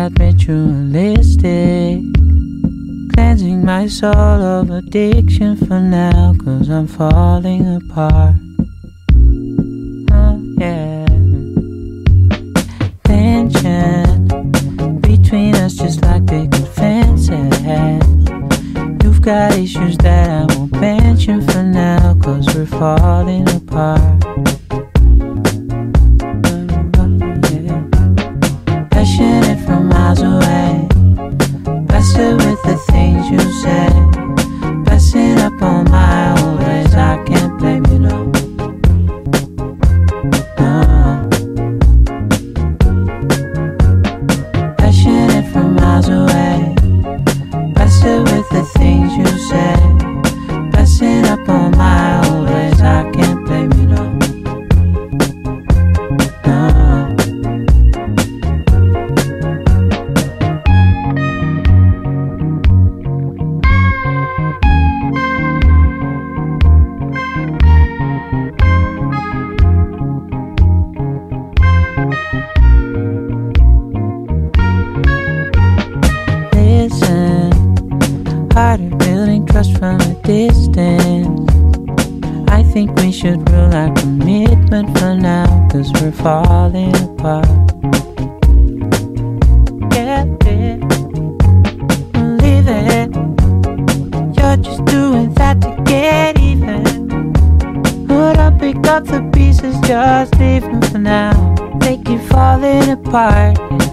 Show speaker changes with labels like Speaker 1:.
Speaker 1: not ritualistic. Cleansing my soul of addiction for now, 'cause I'm falling apart. Oh yeah. Tension between us just like picket fences. You've got issues that I won't mention for now, 'cause we're falling apart. Passionate from miles away, blessed with the things you say, blessing up on my old ways. I can't blame you, no. Passionate from miles away, blessed with the things you say, blessing up on my old ways. I can't blame you, no. Started building trust from a distance. I think we should rule our commitment for now, 'cause we're falling apart. Get it, believe it. You're just doing that to get even. Hold up, pick up the pieces, just leave them for now. They keep falling apart.